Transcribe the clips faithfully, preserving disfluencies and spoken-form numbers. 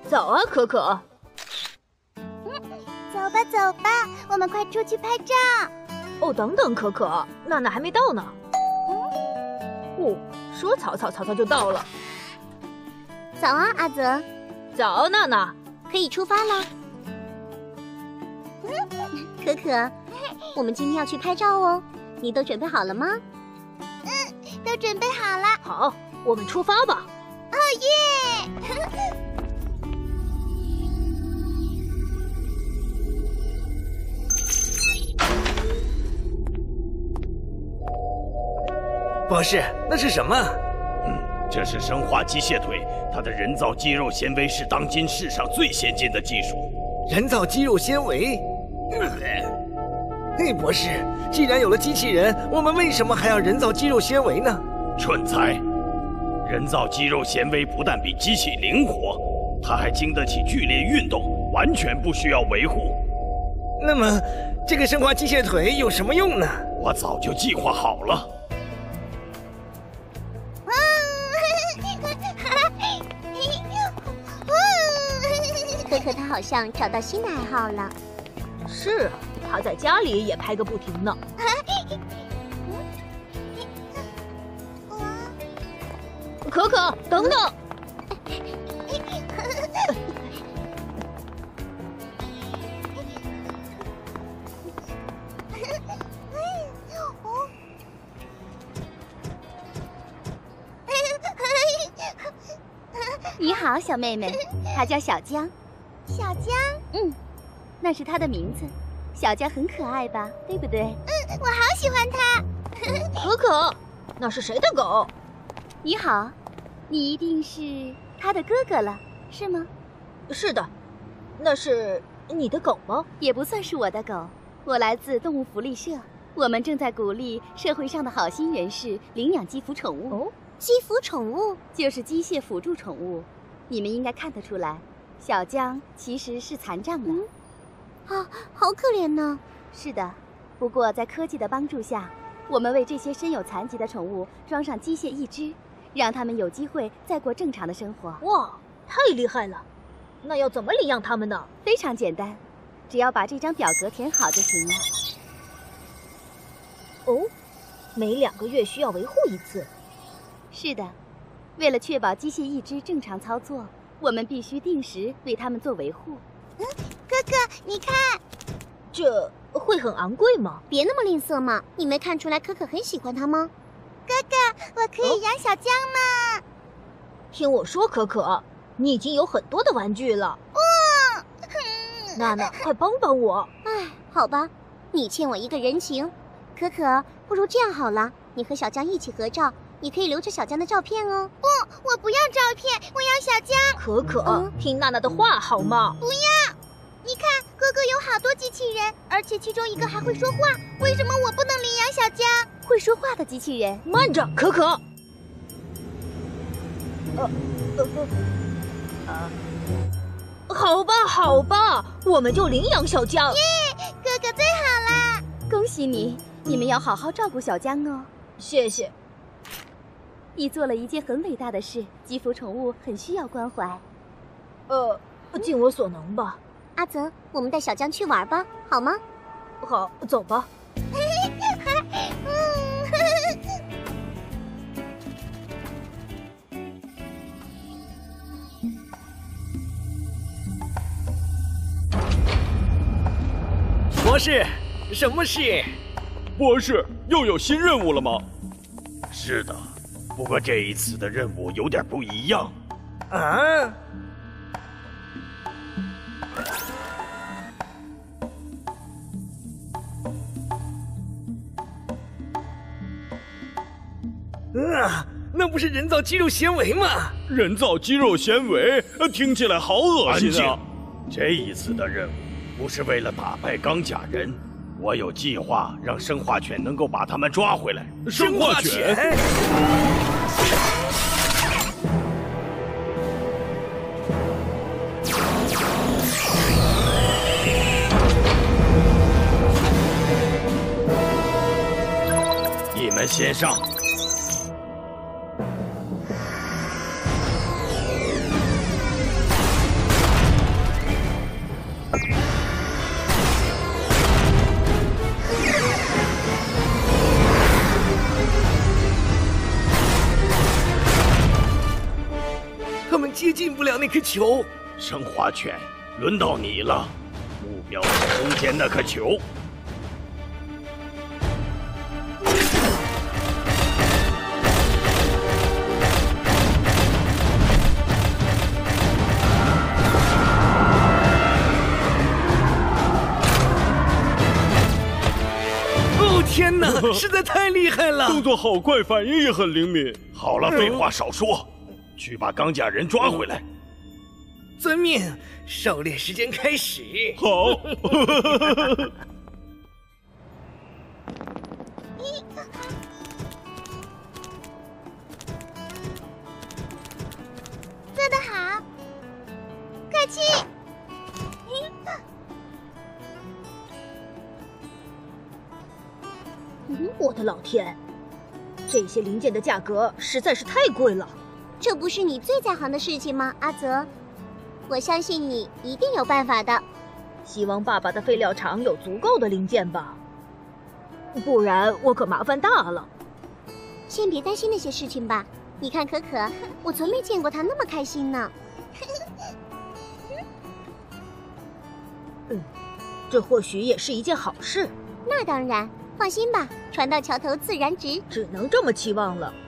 早啊，可可。 嗯，走吧走吧，我们快出去拍照。 哦，等等，可可，娜娜还没到呢。 嗯， 哦，说曹操，曹操就到了。 早啊，阿泽。 早，娜娜。 可以出发了。嗯，可可，我们今天要去拍照哦，你都准备好了吗？嗯，都准备好了。 好，我们出发吧。 哦耶！ 博士，那是什么？ 嗯，这是生化机械腿，它的人造肌肉纤维是当今世上最先进的技术。 人造肌肉纤维？嘿，博士，既然有了机器人，我们为什么还要人造肌肉纤维呢？ 蠢材！人造肌肉纤维不但比机器灵活，它还经得起剧烈运动，完全不需要维护。 那么，这个生化机械腿有什么用呢？ 我早就计划好了。 可可他好像找到新的爱好了。 是，他在家里也拍个不停呢。可可，等等！ 你好，小妹妹，她叫小江。 小江， 嗯，那是她的名字。小江很可爱吧，对不对？ 嗯，我好喜欢它。 可可，那是谁的狗？ 你好，你一定是他的哥哥了，是吗？ 是的，那是你的狗吗？ 也不算是我的狗，我来自动物福利社，我们正在鼓励社会上的好心人士领养基辅宠物。 哦， 基辅宠物就是机械辅助宠物，你们应该看得出来，小江其实是残障的。 嗯，啊，好可怜呢。 是的，不过在科技的帮助下，我们为这些身有残疾的宠物装上机械义肢，让他们有机会再过正常的生活。 哇，太厉害了！那要怎么领养他们呢？ 非常简单，只要把这张表格填好就行了。 哦，每两个月需要维护一次。 是的，为了确保机械义肢正常操作，我们必须定时为他们做维护。 嗯，哥哥，你看， 这会很昂贵吗？ 别那么吝啬嘛！你没看出来可可很喜欢它吗？哥哥，我可以养小江吗？ 听我说，可可，你已经有很多的玩具了。 哇、哦， 娜娜，快帮帮我！ 哎，好吧，你欠我一个人情。可可，不如这样好了，你和小江一起合照，你可以留着小江的照片哦。不，我不要照片，我要小江。 可可， 嗯、 听娜娜的话好吗？ 不要！你看，哥哥有好多机器人，而且其中一个还会说话，为什么我不能领养小江？ 会说话的机器人？ 慢着，可可。呃呃呃，好吧，好吧，我们就领养小江。 耶，哥哥最好啦！ 恭喜你，你们要好好照顾小江哦。 谢谢。 你做了一件很伟大的事，基辅宠物很需要关怀。 呃，尽我所能吧。 阿泽，我们带小江去玩吧，好吗？ 好，走吧。 博士，什么事？ 博士，又有新任务了吗？是的，不过这一次的任务有点不一样。 啊？啊，那不是人造肌肉纤维吗？ 人造肌肉纤维，听起来好恶心啊！这一次的任务不是为了打败钢甲人，我有计划让生化犬能够把他们抓回来。 生化犬？ 你们先上。 亮那颗球。 生化犬，轮到你了，目标是中间那颗球。 哦天哪，实在太厉害了！ 动作好快，反应也很灵敏。好了，废话少说，去把钢甲人抓回来。 遵命，狩猎时间开始。 好。 做得好，客气。 我的老天，这些零件的价格实在是太贵了。 这不是你最在行的事情吗，阿泽？我相信你一定有办法的。 希望爸爸的废料厂有足够的零件吧，不然我可麻烦大了。 先别担心那些事情吧，你看可可，我从没见过她那么开心呢。 嗯，这或许也是一件好事。 那当然，放心吧，船到桥头自然直， 只能这么期望了。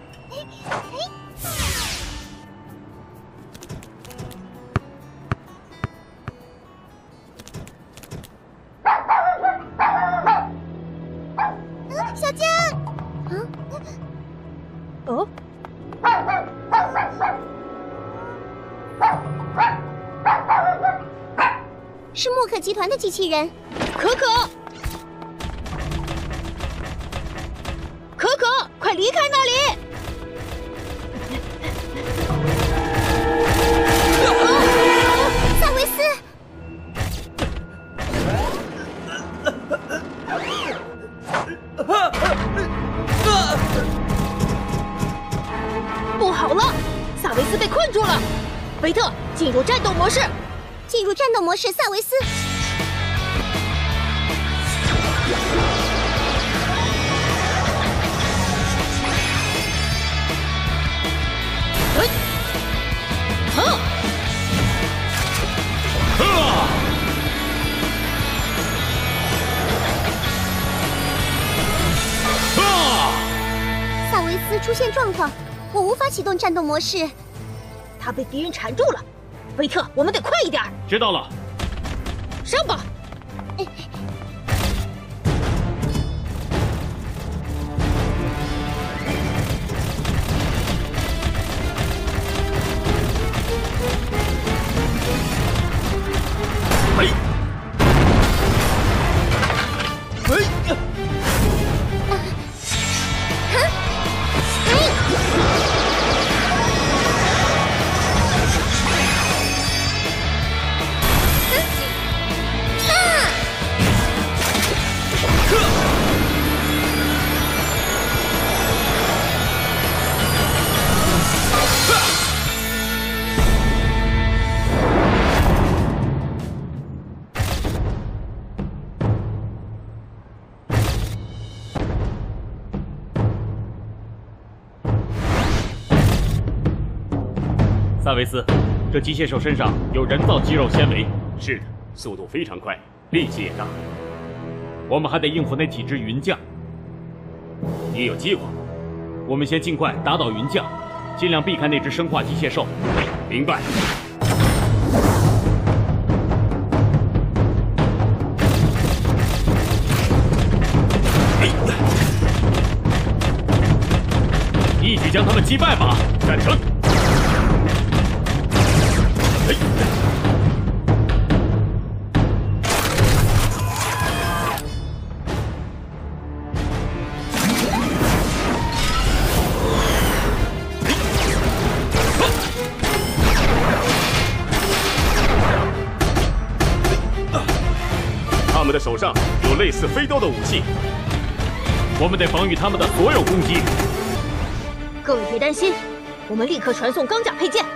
小江，啊， 哦， 是默克集团的机器人。 可可，可可，快离开那里！ 萨维斯。 不好了，萨维斯被困住了。维特，进入战斗模式。 进入战斗模式，萨维斯。 哎，啊！ 啊！啊！ 萨维斯出现状况，我无法启动战斗模式。 他被敌人缠住了。维特，我们得快一点。 知道了， 上吧。 哎哎， 哎呀！ 萨维斯，这机械兽身上有人造肌肉纤维。 是的，速度非常快，力气也大。 我们还得应付那几只云将。 你有计划？ 我们先尽快打倒云将，尽量避开那只生化机械兽。 明白。 一举将他们击败吧！ 赞成。他们的手上有类似飞刀的武器， 我们得防御他们的所有攻击。 各位别担心，我们立刻传送钢甲配件。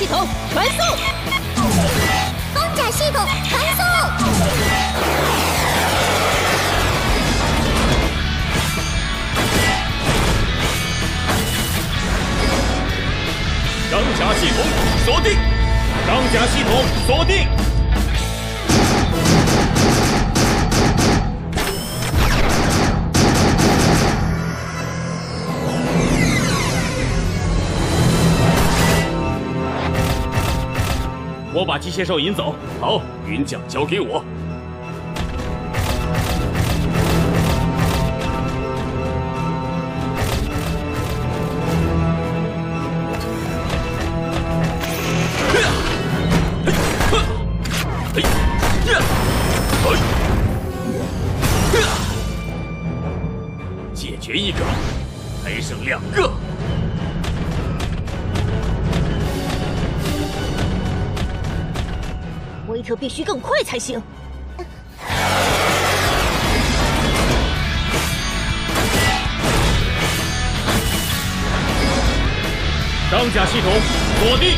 系统传送， 装甲系统传送。 装甲系统锁定，装甲系统锁定。 我把机械兽引走。 好，云将交给我。解决一个，还剩两个。 维特必须更快才行。 装甲系统锁定。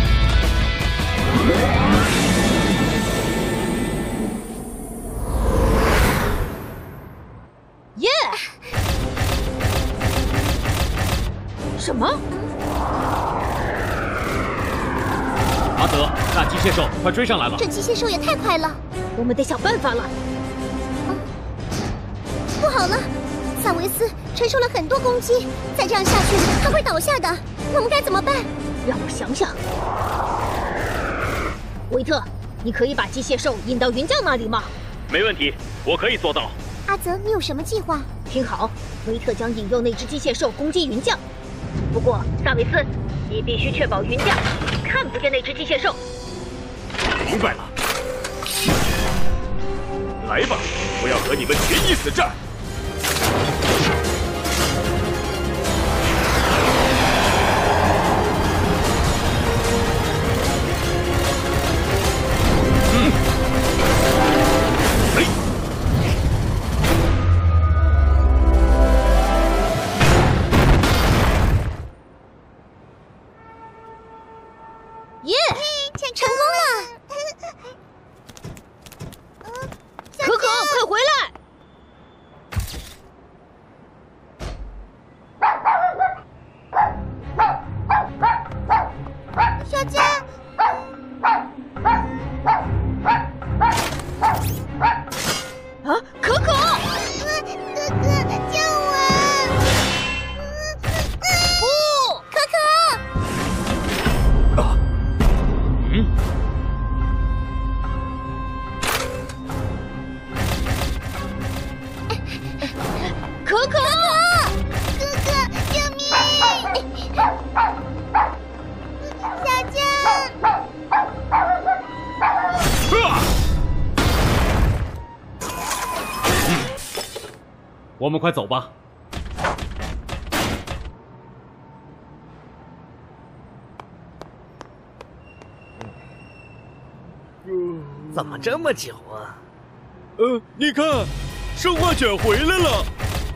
耶！什么？ 阿泽，那机械兽快追上来了！ 这机械兽也太快了， 我们得想办法了。 不好了，萨维斯承受了很多攻击，再这样下去他会倒下的。我们该怎么办？ 让我想想。维特，你可以把机械兽引到云将那里吗？ 没问题，我可以做到。 阿泽，你有什么计划？ 听好，维特将引诱那只机械兽攻击云将。不过，萨维斯，你必须确保云将看不见那只机械兽。 明白了。来吧，我要和你们决一死战。嗯。哎。 耶！ 成功了！ 可可，快回来！ 小佳， 啊，可可！ 哥哥，救我！ 不， 可可！ 嗯。 可可， 哥哥，救命！小佳， 我们快走吧。 怎么这么久啊？ 呃，你看，生化犬回来了。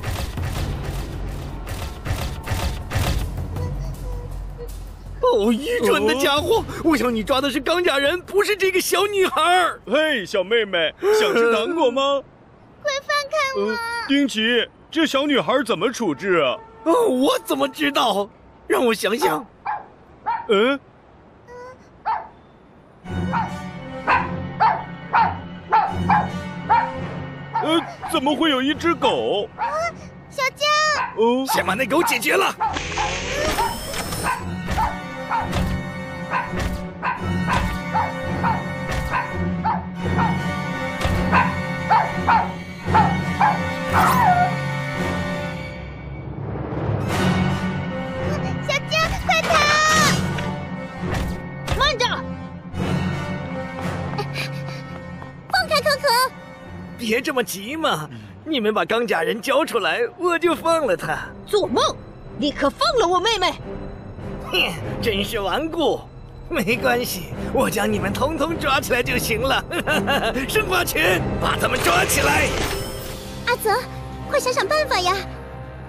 哦，愚蠢的家伙！我想你抓的是钢甲人，不是这个小女孩儿。 嘿，小妹妹，想吃糖果吗？ 快放开我！ 呃，丁奇，这小女孩怎么处置啊？ 哦，我怎么知道？让我想想。 嗯。呃，怎么会有一只狗？ 小佳， 哦， 先把那狗解决了。 小佳，快逃！ 慢着！ 放开可可！ 别这么急嘛，你们把钢甲人交出来，我就放了他。 做梦！立刻放了我妹妹！ 哼，真是顽固。没关系，我将你们统统抓起来就行了。生化犬，把他们抓起来！ 阿泽，快想想办法呀！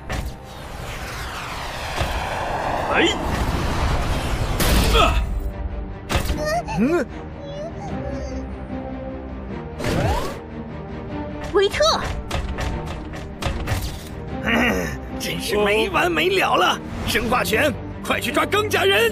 哎！啊！ 嗯， 维特， 嗯，真是没完没了了！生化拳，快去抓钢甲人！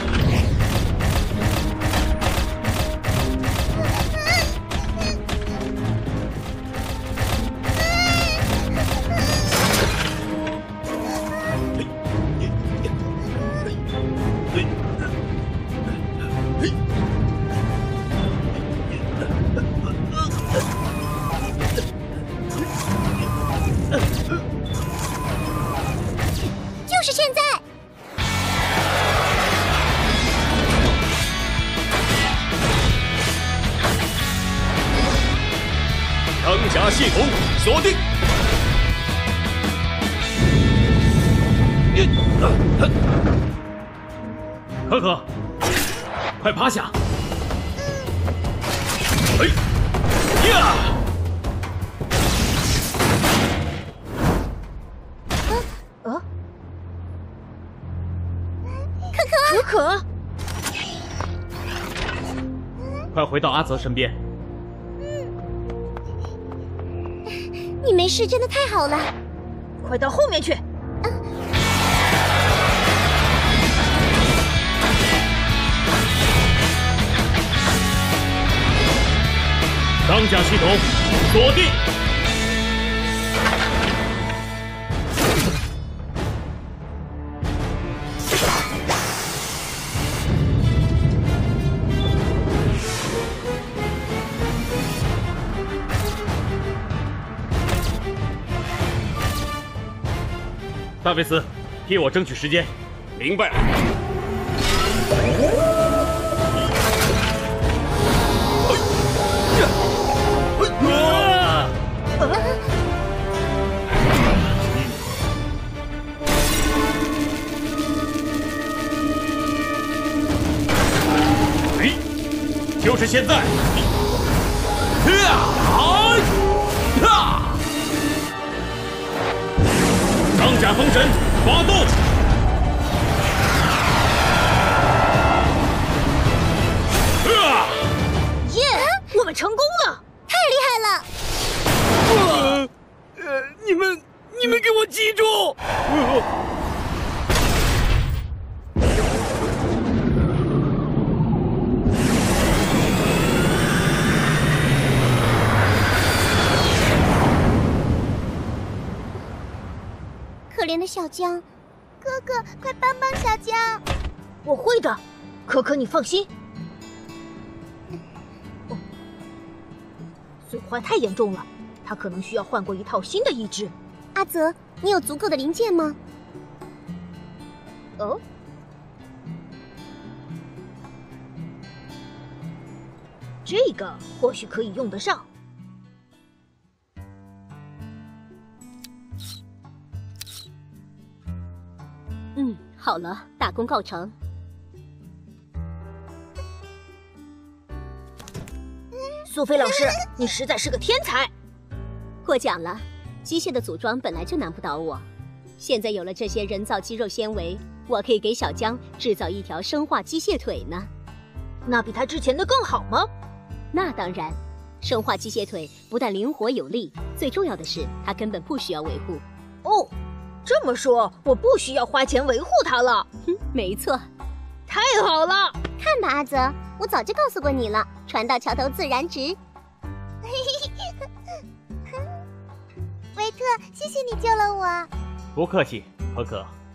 就是现在！ 钢甲系统锁定。 可可，快趴下！ 哎呀！ 呃， 可可， 可可， 快回到阿泽身边。 你没事，真的太好了。 快到后面去！ 钢甲系统锁定。大卫斯，替我争取时间。 明白。 啊！哎，就是现在！啊！钢甲风神发动！啊！ 耶！我们成功了！ 太厉害了！ 呃，呃，你们，你们给我记住！呃可怜的小江，哥哥，快帮帮小江！ 我会的，可可，你放心。哦，损坏太严重了，他可能需要换过一套新的义肢。 阿泽，你有足够的零件吗？ 哦，这个或许可以用得上。 嗯，好了，大功告成。 苏菲老师，你实在是个天才！ 过奖了，机械的组装本来就难不倒我，现在有了这些人造肌肉纤维，我可以给小江制造一条生化机械腿呢。 那比他之前的更好吗？ 那当然，生化机械腿不但灵活有力，最重要的是它根本不需要维护。 哦。这么说，我不需要花钱维护它了。 哼，没错， 太好了！ 看吧，阿泽，我早就告诉过你了，船到桥头自然直。维特，谢谢你救了我。 不客气，可可。